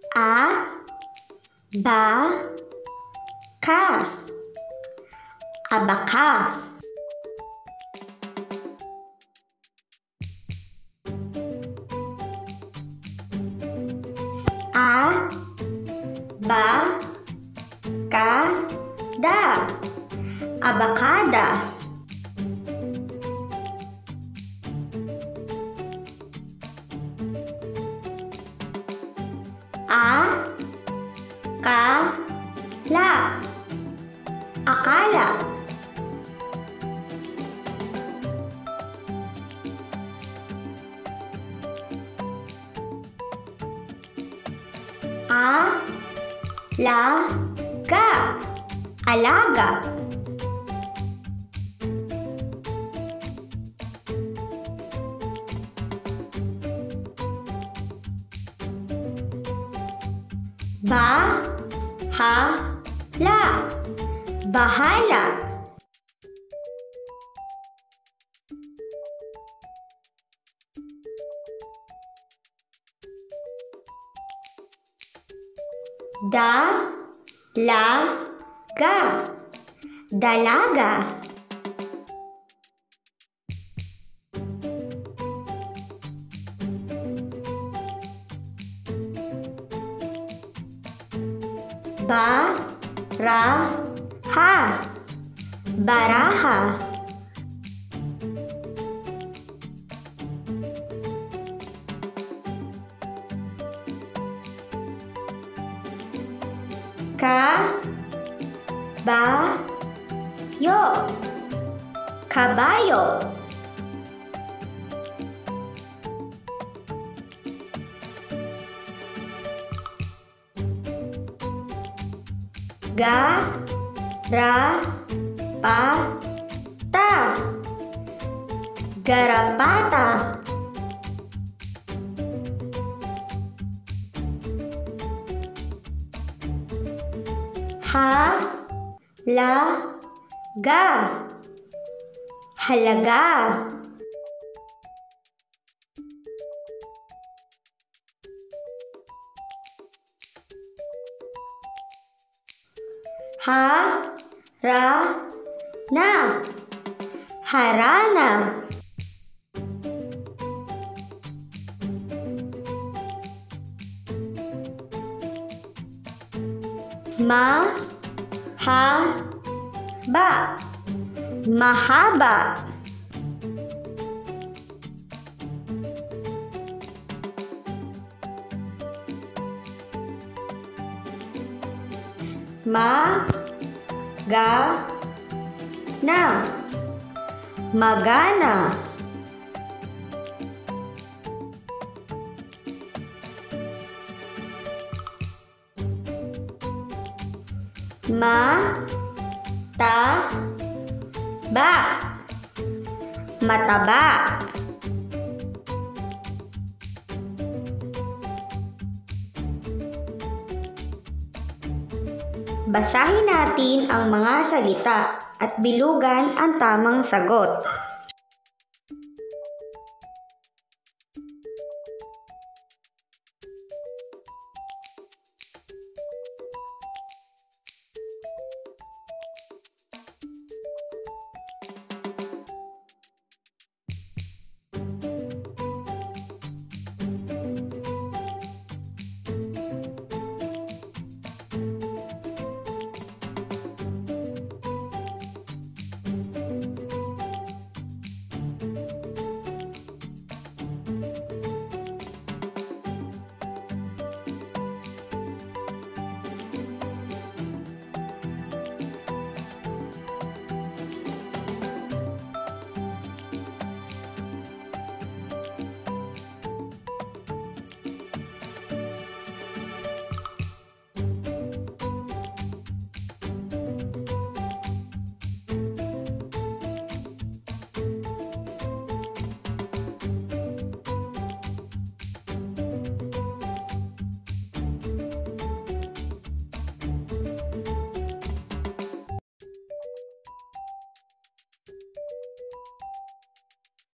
A, ba, ka. Abaka. A, ba, ka, da. Abakada. A, ka, la. Akala. A, la, ga. Alaga. Ba, ha, la. Bahala. Da, la, ga. Dalaga. Ba, ra, ha. Baraha. Ka, ba, yo. Kabayo. Ga, ra, pa, ta. Garapata. Ha, la, ga. Halaga. Ha, ra, na. Harana. Ma, ha, ba. Mahaba. Ma, ga, na. Magana. Ma, ta, ba. Mataba. Basahin natin ang mga salita at bilugan ang tamang sagot.